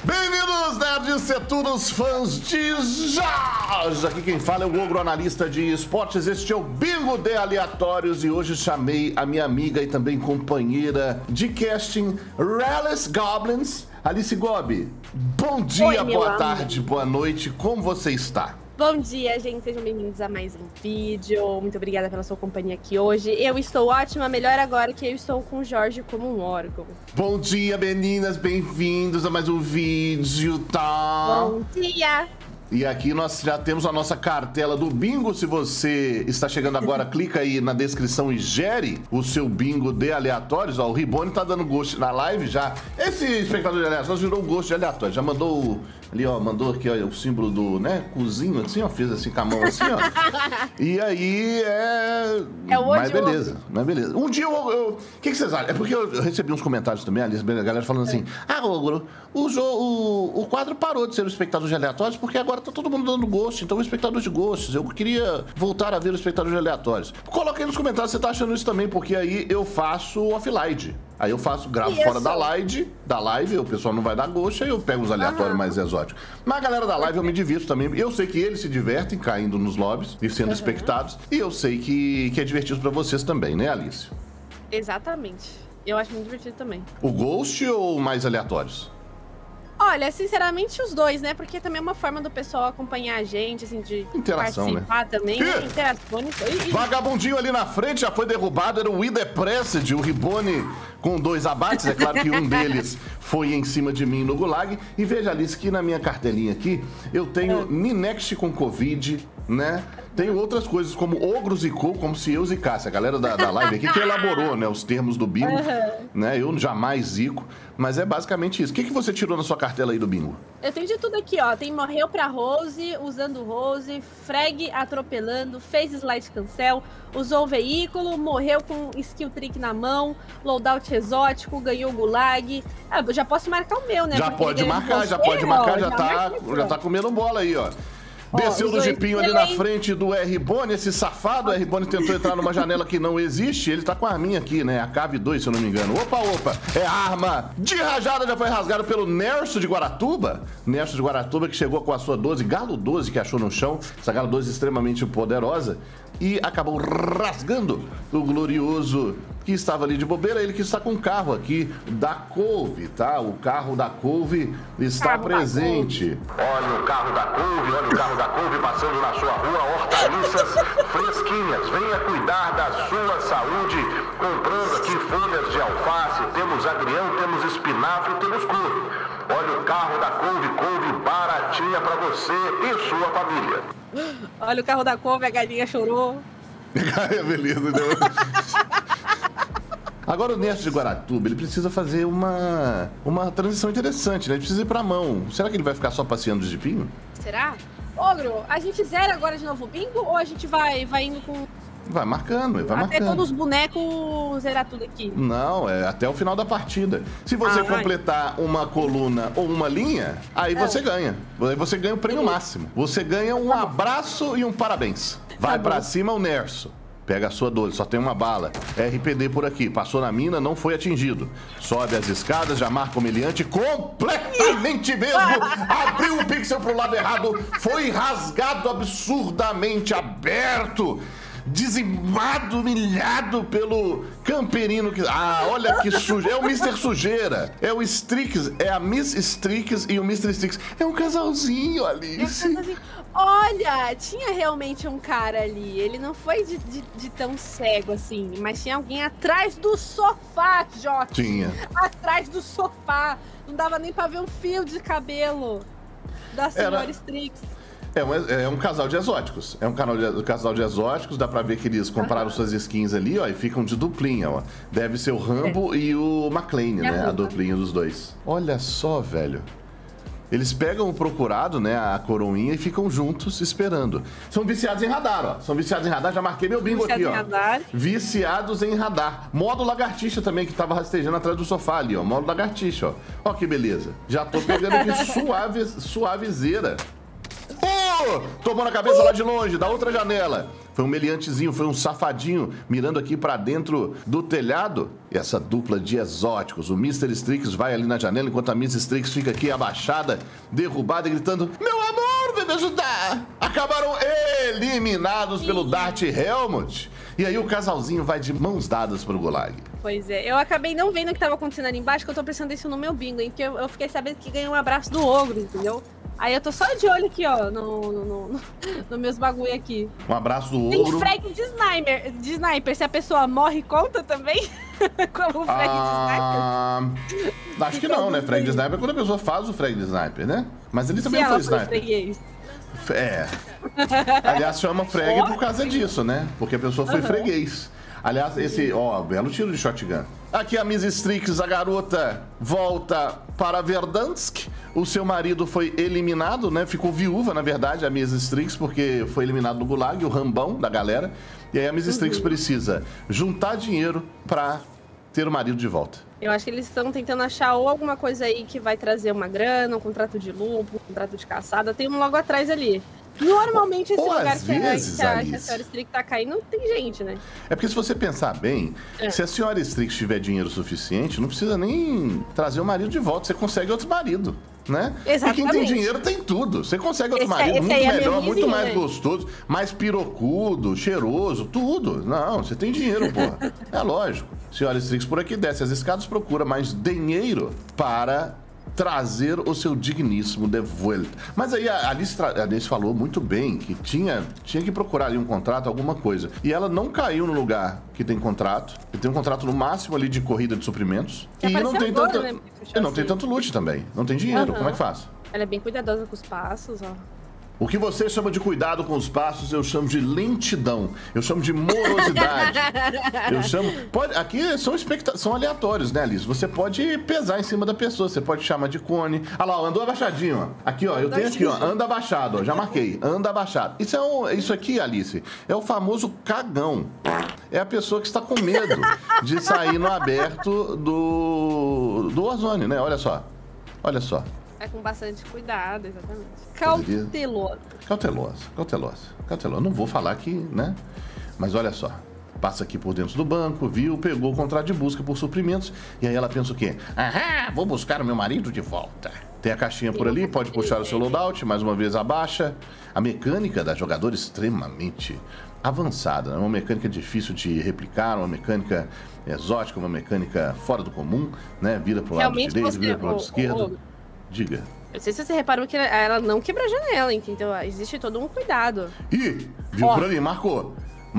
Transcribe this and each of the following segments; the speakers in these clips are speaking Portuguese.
Bem-vindos, nerds setunos, fãs de jazz! Aqui quem fala é o Ogro, analista de esportes. Este é o Bingo de Aleatórios e hoje chamei a minha amiga e também companheira de casting, Rallis Goblins, Alice Gobi. Bom dia, Oi, boa tarde, boa noite, como você está? Bom dia, gente. Sejam bem-vindos a mais um vídeo. Muito obrigada pela sua companhia aqui hoje. Eu estou ótima, melhor agora que eu estou com o Jorge como um órgão. Bom dia, meninas, bem-vindos a mais um vídeo, tá? Bom dia! E aqui nós já temos a nossa cartela do bingo. Se você está chegando agora, clica aí na descrição e gere o seu bingo de aleatórios. Ó, o Ribone tá dando gosto na live já. Esse espectador de aleatórios virou gosto de aleatório. Já mandou ali, ó, mandou aqui, ó, o símbolo do, né, cozinho, assim, ó, fez assim com a mão, assim, ó. E aí É o mas beleza, mas beleza. Um dia o que vocês acham? É porque eu recebi uns comentários também, ali, a galera falando assim, Ogro, o quadro parou de ser o espectador de aleatórios porque agora tá todo mundo dando gosto, então o espectador de gostos. Eu queria voltar a ver o espectador de aleatórios. Coloca aí nos comentários se você tá achando isso também, porque aí eu faço offline. Aí eu gravo fora da live, o pessoal não vai dar gosto, aí eu pego os aleatórios mais exóticos. Mas a galera da live eu me divirto também. Eu sei que eles se divertem caindo nos lobbies e sendo espectados. E eu sei que é divertido pra vocês também, né, Alice? Exatamente. Eu acho muito divertido também. O Ghost ou mais aleatórios? Olha, sinceramente os dois, né? Porque também é uma forma do pessoal acompanhar a gente, assim, de interação, participar, né? Também, né? Interações. Vagabundinho ali na frente já foi derrubado, era o We The Pressed, o Ribone com 2 abates. É claro que um deles foi em cima de mim no Gulag. E veja, Alice, que na minha cartelinha aqui eu tenho Ninext com Covid, né? Tem outras coisas como ogros e co, como se eu zicasse. A galera da live aqui que elaborou, né, os termos do bingo, né? Eu jamais zico, mas é basicamente isso. O que você tirou na sua cartela aí do bingo? Eu tenho de tudo aqui, ó. Tem morreu pra Rose, usando Rose, frag atropelando, fez slide cancel, usou o veículo, morreu com skill trick na mão, loadout exótico, ganhou o gulag. Ah, eu já posso marcar o meu, né? Já pode marcar, já tá comendo bola aí, ó. Desceu do jipinho ali na frente do R-Bone, esse safado. O R-Bone tentou entrar numa janela que não existe. Ele tá com a arminha aqui, né? A Cav-2, se eu não me engano. Opa! É a arma de rajada, já foi rasgada pelo Nerso de Guaratuba. Nerso de Guaratuba que chegou com a sua 12, Galo 12 que achou no chão. Essa Galo 12 extremamente poderosa. E acabou rasgando o glorioso que estava ali de bobeira. Ele que está com o carro aqui da Couve, tá? O carro da Couve está presente. Olha o carro da Couve passando na sua rua, hortaliças fresquinhas. Venha cuidar da sua saúde, comprando aqui folhas de alface, temos agrião, temos espinafre, temos couve. Olha o carro da Couve baratinha para você e sua família. Olha o carro da Couve, a galinha chorou. Beleza, deu. Agora o Nerso de Guaratuba, ele precisa fazer uma transição interessante, né? Ele precisa ir pra mão. Será que ele vai ficar só passeando de jipinho? Será? Ogro, a gente zera agora de novo o bingo ou a gente vai indo com... Vai marcando, ele vai marcando. Até todos os bonecos zerar tudo aqui. Não, é até o final da partida. Se você completar uma coluna ou uma linha, aí você ganha. Aí você ganha o prêmio máximo. Você ganha um abraço e um parabéns. Vai pra cima o Nerso. Pega a sua 12, só tem uma bala. RPD por aqui, passou na mina, não foi atingido. Sobe as escadas, já marca o humilhante completamente mesmo. Abriu o pixel pro lado errado, foi rasgado absurdamente aberto. Dizimado, humilhado pelo camperino que... Ah, olha que sujo. É o Mr. Sujeira. É o Strix. É a Miss Strix e o Mr. Strix. É um casalzinho, Alice. É um casalzinho. Olha, tinha realmente um cara ali. Ele não foi de tão cego assim, mas tinha alguém atrás do sofá, Jote. Tinha. Atrás do sofá. Não dava nem pra ver um fio de cabelo da senhora Strix. É um casal de exóticos. É um casal de exóticos. Dá pra ver que eles compraram suas skins ali, ó, e ficam de duplinha, ó. Deve ser o Rambo e o McLean, né? A duplinha dos dois. Olha só, velho. Eles pegam o procurado, né, a coroinha, e ficam juntos esperando. São viciados em radar, ó. São viciados em radar. Já marquei meu bingo aqui, ó. Viciados em radar. Modo lagartixa também, que tava rastejando atrás do sofá ali, ó. Modo lagartixa, ó. Ó que beleza. Já tô pegando aqui suavezeira. Tomou na cabeça lá de longe, da outra janela. Foi um meliantezinho, foi um safadinho, mirando aqui pra dentro do telhado. E essa dupla de exóticos. O Mr. Strix vai ali na janela, enquanto a Miss Strix fica aqui abaixada, derrubada, gritando: meu amor, vem me ajudar! Acabaram eliminados pelo Dart Helmut. E aí o casalzinho vai de mãos dadas pro Gulag. Pois é, eu acabei não vendo o que tava acontecendo ali embaixo, que eu tô prestando atenção no meu bingo, hein? Porque eu fiquei sabendo que ganhou um abraço do ogro, entendeu? Aí eu tô só de olho aqui, ó, no meus bagulho aqui. Um abraço do Tem ogro. frag de sniper. Se a pessoa morre, conta também? Como frag de sniper? Acho que não, né? Frag de sniper é quando a pessoa faz o frag de sniper, né? Mas ele também foi sniper. Freguês. É. Aliás, chama frag por causa disso, né? Porque a pessoa foi freguês. Aliás, esse, ó, belo tiro de shotgun. Aqui a Miss Strix, a garota, volta para Verdansk. O seu marido foi eliminado, né? Ficou viúva, na verdade, a Miss Strix, porque foi eliminado do Gulag, o rambão da galera. E aí a Miss Strix precisa juntar dinheiro para ter o marido de volta. Eu acho que eles estão tentando achar ou alguma coisa aí que vai trazer uma grana, um contrato de lupo, um contrato de caçada. Tem um logo atrás ali. Normalmente esse lugar que a senhora Strix tá caindo, tem gente, né? É porque se você pensar bem, se a senhora Strix tiver dinheiro suficiente, não precisa nem trazer o marido de volta, você consegue outro marido, né? Exatamente. E quem tem dinheiro tem tudo. Você consegue outro marido muito melhor, muito mais gostoso, mais pirocudo, cheiroso, tudo. Não, você tem dinheiro, porra. É lógico. Senhora Strix por aqui desce as escadas, procura mais dinheiro para trazer o seu digníssimo de volta. Mas aí a Alice falou muito bem que tinha que procurar ali um contrato, alguma coisa. E ela não caiu no lugar que tem contrato. Que tem um contrato no máximo ali de corrida de suprimentos. E não tem tanto, né? Não tem tanto loot também. Não tem dinheiro. Como é que faz? Ela é bem cuidadosa com os passos, ó. O que você chama de cuidado com os passos, eu chamo de lentidão. Eu chamo de morosidade. Aqui são aleatórios, né, Alice? Você pode pesar em cima da pessoa, você pode chamar de cone. Olha lá, andou abaixadinho, ó. Aqui, ó, eu tenho aqui, ó, anda abaixado, ó. Já marquei, anda abaixado. Isso aqui, Alice, é o famoso cagão. É a pessoa que está com medo de sair no aberto do Warzone, né? Olha só. Olha só. É com bastante cuidado, exatamente. Cautelosa. Não vou falar aqui, né? Mas olha só. Passa aqui por dentro do banco, viu, pegou o contrato de busca por suprimentos. E aí ela pensa o quê? Vou buscar o meu marido de volta. Tem a caixinha por ali, pode puxar o seu loadout, mais uma vez abaixa. A mecânica da jogadora extremamente avançada, né? Uma mecânica difícil de replicar, uma mecânica exótica, uma mecânica fora do comum, né? Vira pro lado direito, vira pro lado esquerdo. Diga. Eu sei se você reparou que ela não quebra a janela, entendeu? Existe todo um cuidado. Ih, viu por ali? Marcou.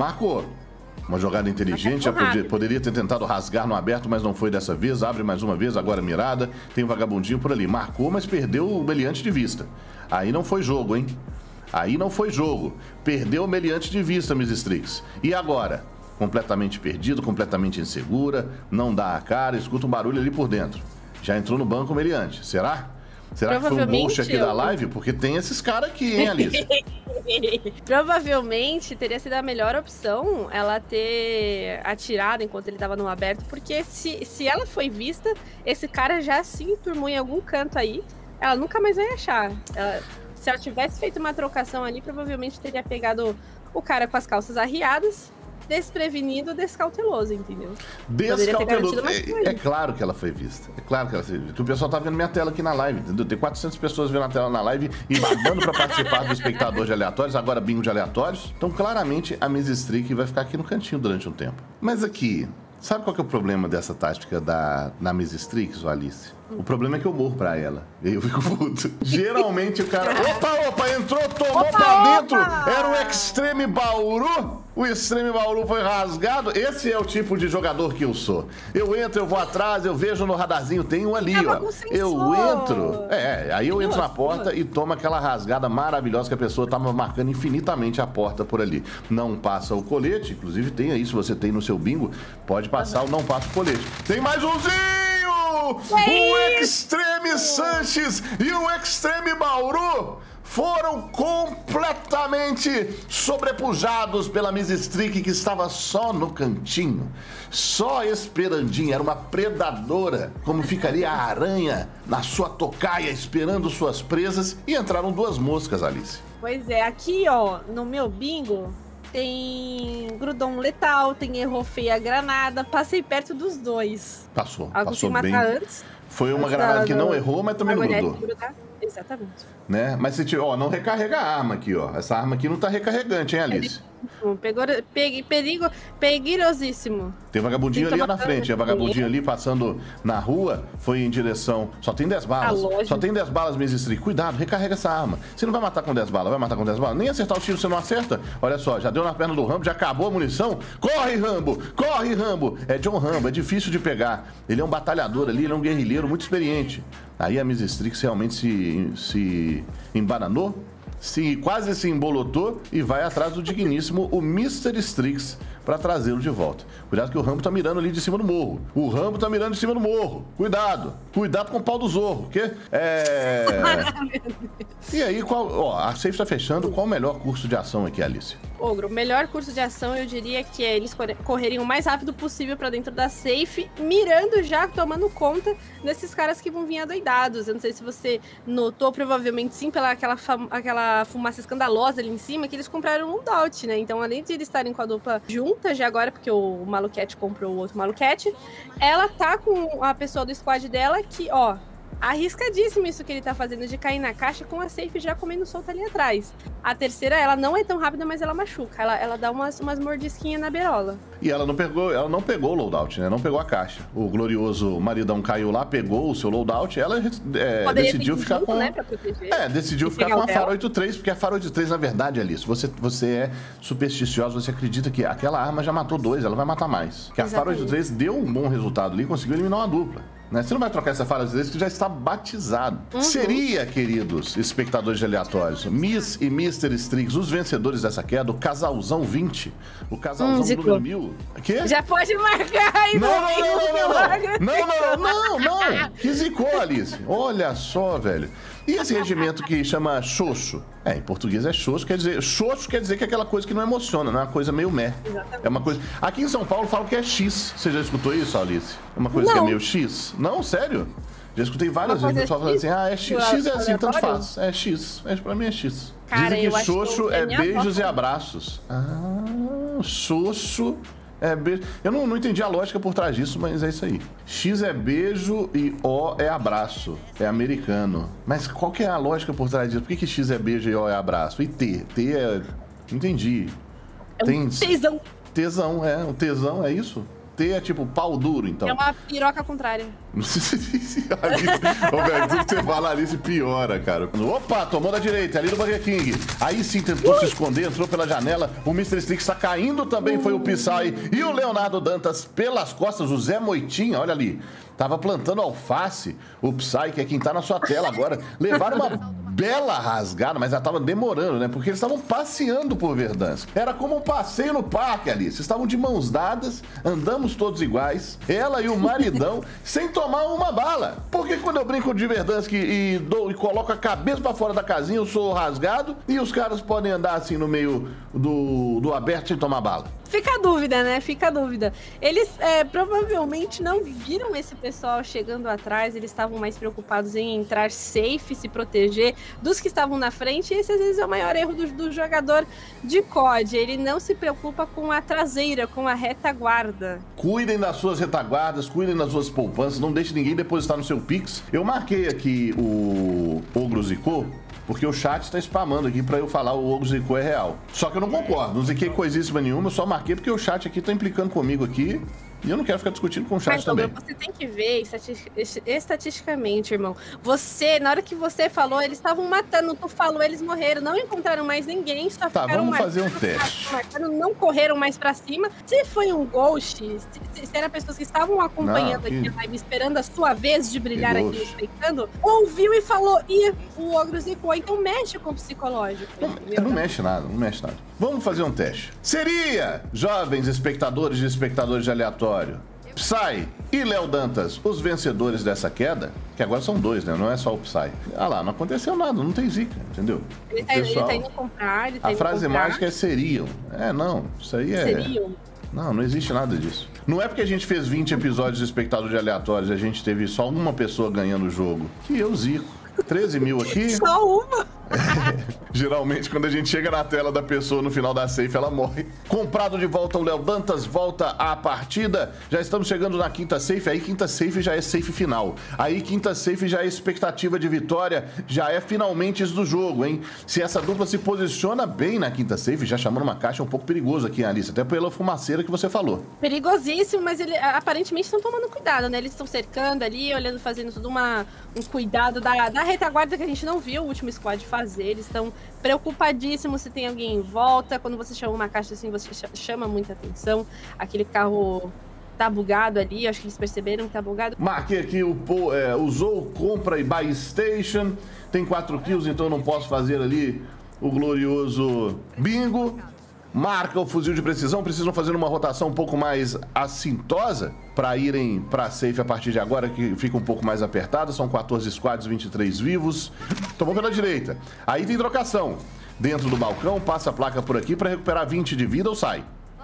Uma jogada inteligente, poderia ter tentado rasgar no aberto, mas não foi dessa vez. Abre mais uma vez, agora mirada. Tem um vagabundinho por ali. Marcou, mas perdeu o meliante de vista. Aí não foi jogo, hein? Aí não foi jogo. Perdeu o meliante de vista, Miss Strix. E agora? Completamente perdido, completamente insegura, não dá a cara, escuta um barulho ali por dentro. Já entrou no banco o meliante. Será? Será que foi um ghost aqui da live? Porque tem esses caras aqui, hein, Alice? Provavelmente teria sido a melhor opção ela ter atirado enquanto ele tava no aberto, porque se ela foi vista, esse cara já se enturmou em algum canto aí, ela nunca mais vai achar. Se ela tivesse feito uma trocação ali, provavelmente teria pegado o cara com as calças arriadas, desprevenido, descauteloso, entendeu? Descauteloso. É claro que ela foi vista. É claro que ela foi vista. O pessoal tá vendo minha tela aqui na live, entendeu? Tem 400 pessoas vendo a tela na live e babando pra participar do espectador de aleatórios, agora bingo de aleatórios. Então, claramente, a Miss Strix vai ficar aqui no cantinho durante um tempo. Mas aqui, sabe qual que é o problema dessa tática da Miss Strix, ou Alice? O problema é que eu morro pra ela. E aí eu fico puto. Geralmente o cara... Opa, entrou, tomou pra dentro. Era o Extreme Bauru. O Extreme Bauru foi rasgado. Esse é o tipo de jogador que eu sou. Eu entro, eu vou atrás, eu vejo no radarzinho, tem um ali, ó. Eu entro... aí eu entro na porta e tomo aquela rasgada maravilhosa que a pessoa tava marcando infinitamente a porta por ali. Não passa o colete, inclusive tem aí, se você tem no seu bingo, pode passar ou não passa o colete. Tem mais umzinho! O Extreme Sanches e o Extreme Bauru foram completamente sobrepujados pela Miss Strix, que estava só no cantinho, só esperandinha, era uma predadora, como ficaria a aranha na sua tocaia esperando suas presas, e entraram duas moscas, Alice. Pois é, aqui, ó, no meu bingo, tem Grudon letal, tem errou feia granada. Passei perto dos dois. Passou matar bem. Antes. Foi uma granada que não errou, mas também não grudou. Exatamente. Né? Mas se ó, não recarrega a arma aqui, ó. Essa arma aqui não tá recarregante, hein, Alice? Perigosíssimo. Tem vagabundinho ali na frente. A vagabundinha ali passando na rua foi em direção. Só tem 10 balas. Só tem 10 balas, Miss Streak. Cuidado, recarrega essa arma. Você não vai matar com 10 balas, vai matar com 10 balas. Nem acertar o tiro você não acerta. Olha só, já deu na perna do Rambo, já acabou a munição. Corre, Rambo! Corre, Rambo! É John Rambo, é difícil de pegar. Ele é um batalhador ali, ele é um guerrilheiro muito experiente. Aí a Miss Strix realmente se embananou, quase se embolotou e vai atrás do digníssimo o Mr. Strix para trazê-lo de volta. Cuidado que o Rambo tá mirando ali de cima do morro. O Rambo tá mirando de cima do morro. Cuidado. Cuidado com o pau do Zorro, porque E aí, a safe tá fechando. Qual o melhor curso de ação aqui, Alice? Ogro, o melhor curso de ação eu diria que é eles correrem o mais rápido possível pra dentro da safe, mirando já, tomando conta desses caras que vão vir adoidados. Eu não sei se você notou, provavelmente sim, pela aquela fumaça escandalosa ali em cima, que eles compraram um loadout, né? Então, além de eles estarem com a dupla junta já agora, porque o Maluquete comprou o outro Maluquete, ela tá com a pessoa do squad dela que, ó, arriscadíssimo isso que ele tá fazendo de cair na caixa com a safe já comendo solta ali atrás. A terceira, ela não é tão rápida, mas ela machuca. Ela dá umas mordisquinhas na berola. E ela não pegou o loadout, né? Não pegou a caixa. O glorioso maridão caiu lá, pegou o seu loadout, ela decidiu ficar com... né, pra proteger. Decidiu ficar com a FAR 83, porque a FAR 83, na verdade, Alice, você é supersticiosa, você acredita que aquela arma já matou 2, ela vai matar mais. Que a FAR 83 deu um bom resultado ali, conseguiu eliminar uma dupla. Né? Você não vai trocar essa FAR 83 que já está batizado. Seria, queridos espectadores de aleatórios, Miss e Mr. Strix, os vencedores dessa queda, o casalzão 20, o casalzão número 1000. Quê? Já pode marcar aí. Não. Que zicou, Alice. Olha só, velho. E esse regimento que chama xoxo? Em português é xoxo, xoxo quer dizer que é aquela coisa que não emociona, não é uma coisa meio meh. É uma coisa... Aqui em São Paulo falam que é X. Você já escutou isso, Alice? É uma coisa que é meio X? Não, sério? Já escutei várias vezes o pessoal falando assim, é X. X é assim, tanto faz. É X. Pra mim é X. Cara, dizem que xoxo é beijos e abraços. Xoxo... beijo. Eu não entendi a lógica por trás disso, mas é isso aí. X é beijo e O é abraço. É americano. Mas qual que é a lógica por trás disso? Por que X é beijo e O é abraço? E T? T é... Não entendi. Um tesão. Tesão, o tesão é isso? T é tipo pau duro, então. É uma piroca contrária. Roberto, tudo que você fala ali se piora, cara. Opa, tomou da direita, ali do Burger King. Aí sim tentou se esconder, entrou pela janela. O Mr. Strix tá caindo também, foi o Psy. E o Leonardo Dantas pelas costas, o Zé Moitinha, olha ali. Tava plantando alface. O Psy, que é quem tá na sua tela agora, levaram uma bela rasgada, mas já tava demorando, né? Porque eles estavam passeando por Verdansk. Era como um passeio no parque ali. Vocês estavam de mãos dadas, andamos todos iguais. Ela e o maridão, sem tomar uma bala. Porque quando eu brinco de Verdansk e coloco a cabeça pra fora da casinha, eu sou rasgado e os caras podem andar assim no meio do aberto sem tomar bala. Fica a dúvida, né? Fica a dúvida. Eles provavelmente não viram esse pessoal chegando atrás, eles estavam mais preocupados em entrar safe, se proteger dos que estavam na frente, e esse às vezes é o maior erro do jogador de COD. Ele não se preocupa com a traseira, com a retaguarda. Cuidem das suas retaguardas, cuidem das suas poupanças, não deixe ninguém depositar no seu Pix. Eu marquei aqui o Ogro Zicou, porque o chat tá spamando aqui pra eu falar o Ogro Zicou é real. Só que eu não concordo, não ziquei coisíssima nenhuma, eu só marquei porque o chat aqui tá implicando comigo aqui. E eu não quero ficar discutindo com o chat também. Você tem que ver estatisticamente, irmão. Na hora que você falou, eles estavam matando. Tu falou, eles morreram. Não encontraram mais ninguém. Só ficaram vamos fazer um teste. Não correram mais pra cima. Se foi um ghost, se eram pessoas que estavam acompanhando aqui a live, esperando a sua vez de brilhar aqui, respeitando, ouviu e falou, o Ogro zicou. Então mexe com o psicológico. Não mexe nada, não mexe nada. Vamos fazer um teste. Seria, jovens espectadores e espectadores de aleatório, Psy e Léo Dantas, os vencedores dessa queda, que agora são 2, né? Não é só o Psy. Lá, não aconteceu nada, não tem zica, entendeu? Ele tá indo comprar, a frase mágica é seriam. Não, isso aí é... Seriam. Não existe nada disso. Não é porque a gente fez 20 episódios de espectadores de aleatórios e a gente teve só uma pessoa ganhando o jogo, que eu zico. 13 mil aqui. Só uma? Geralmente, quando a gente chega na tela da pessoa no final da safe, ela morre. Comprado de volta o Léo Dantas, volta à partida. Já estamos chegando na quinta safe. Aí quinta safe já é safe final. Aí quinta safe já é expectativa de vitória. Já é finalmente isso do jogo, hein? Se essa dupla se posiciona bem na quinta safe, já chamando uma caixa um pouco perigoso aqui, Alice. Até pela fumaceira que você falou. Perigosíssimo, mas eles aparentemente estão tomando cuidado, né? Eles estão cercando ali, olhando, fazendo tudo um cuidado da retaguarda que a gente não viu o último squad fazer. Eles estão preocupadíssimos se tem alguém em volta. Quando você chama uma caixa assim, você chama muita atenção. Aquele carro tá bugado ali, acho que eles perceberam que tá bugado. Marquei aqui, usou compra e buy station. Tem 4 kills, então não posso fazer ali o glorioso bingo. Marca o fuzil de precisão, precisam fazer uma rotação um pouco mais assintosa para irem para safe a partir de agora, que fica um pouco mais apertada. São 14 squads, 23 vivos. Tomou pela direita. Aí tem trocação. Dentro do balcão, passa a placa por aqui para recuperar 20 de vida ou sai.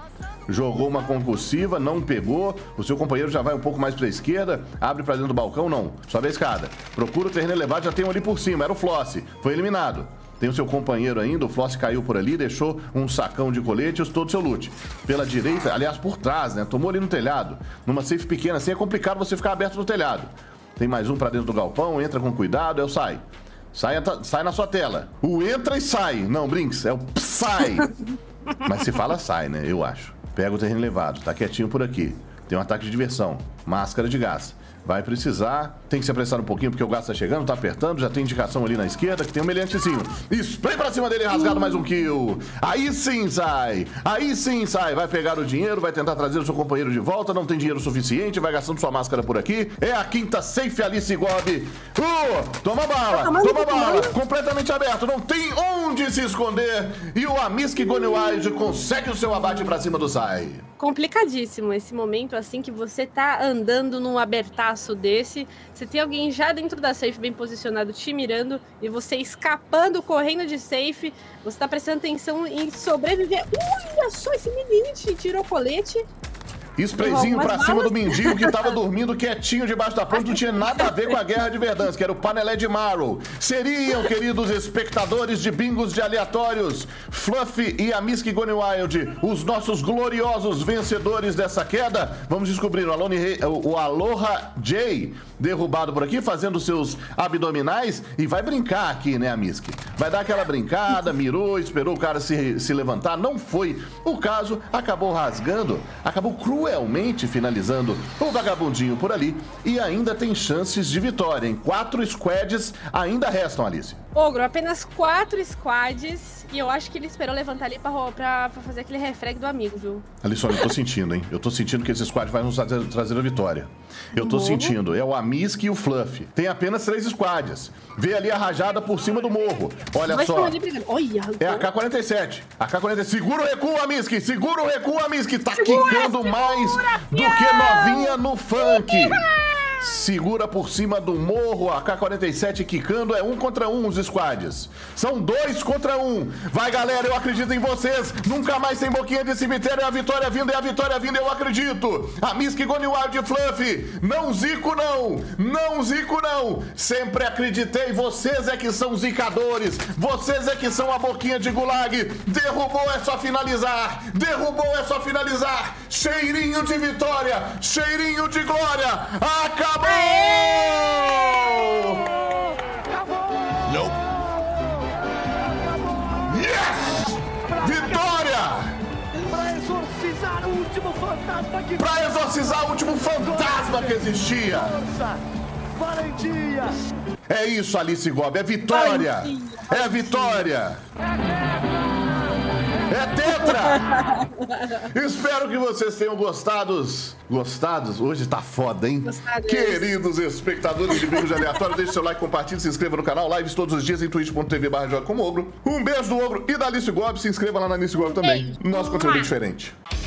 Jogou uma concussiva, não pegou. O seu companheiro já vai um pouco mais para a esquerda. Abre para dentro do balcão, não. Sobe a escada. Procura o terreno elevado, já tem um ali por cima. Era o Floss. Foi eliminado. Tem o seu companheiro ainda, o Floss caiu por ali, deixou um sacão de coletes, todo o seu loot. Pela direita, aliás, por trás, né? Tomou ali no telhado. Numa safe pequena assim, é complicado você ficar aberto no telhado. Tem mais um pra dentro do galpão, entra com cuidado, é o sai. Sai na sua tela. O entra e sai. Não, Brinks, é o sai. Mas se fala sai, né? Eu acho. Pega o terreno elevado, tá quietinho por aqui. Tem um ataque de diversão. Máscara de gás. Vai precisar, tem que se apressar um pouquinho porque o gás tá chegando, tá apertando, já tem indicação ali na esquerda que tem um meliantezinho. Spray pra cima dele, rasgado, mais um kill. Aí sim sai, vai pegar o dinheiro, vai tentar trazer o seu companheiro de volta, não tem dinheiro suficiente, vai gastando sua máscara por aqui. É a quinta safe, Alice Gob. Toma bala, completamente aberto, não tem onde se esconder. E o Amisk Gonewide consegue o seu abate pra cima do Sai. Complicadíssimo esse momento, assim, que você tá andando num abertaço desse, você tem alguém já dentro da safe bem posicionado te mirando e você escapando, correndo de safe, você tá prestando atenção em sobreviver. Olha só esse menino, tirou colete. Sprayzinho pra cima do mendigo que tava dormindo quietinho debaixo da ponte, não tinha nada a ver com a guerra de Verdansk, que era o Panelé de Marrow. Seriam, queridos espectadores de bingos de aleatórios, Fluffy e Amisk Gonewide, os nossos gloriosos vencedores dessa queda? Vamos descobrir o Aloha J derrubado por aqui, fazendo seus abdominais e vai brincar aqui, né, Amisk? Vai dar aquela brincada, mirou, esperou o cara se levantar, não foi o caso, acabou rasgando, acabou cruelmente finalizando o vagabundinho por ali e ainda tem chances de vitória. Em 4 squads ainda restam, Alice. Ogro, apenas 4 squads e eu acho que ele esperou levantar ali pra fazer aquele refreg do amigo, viu? Alice, eu tô sentindo, hein? Eu tô sentindo que esse squad vai nos trazer a vitória. Eu tô sentindo. É o Amisk e o Fluff. Tem apenas 3 squads. Vê ali a rajada por cima do morro. Olha só. É a AK-47. AK-47. Segura o recuo, Amisk. Segura o recuo, Amisk. Tá quicando mais do que novinha no funk. Segura por cima do morro, a AK-47 quicando, é 1 contra 1 os squads. São 2 contra 1. Vai, galera, eu acredito em vocês. Nunca mais tem boquinha de cemitério, é a vitória vindo, eu acredito. Amisk Gonewide e Fluffy. Não zico, não. Não zico, não. Sempre acreditei, vocês é que são zicadores. Vocês é que são a boquinha de gulag. Derrubou, é só finalizar. Cheirinho de vitória, cheirinho de glória. Acabou! Nope. Yes! Vitória! Pra exorcizar o último fantasma que existia. Força, valentia. É isso, Alice Gob, é vitória. É vitória. É tetra! Espero que vocês tenham gostados. Hoje tá foda, hein? Queridos espectadores de Bingos de Aleatório, deixe seu like, compartilhe, se inscreva no canal. Lives todos os dias em twitch.tv/jogacomoogro. Um beijo do Ogro e da Alice Gob. Se inscreva lá na Alice Gob também. Nosso conteúdo é diferente.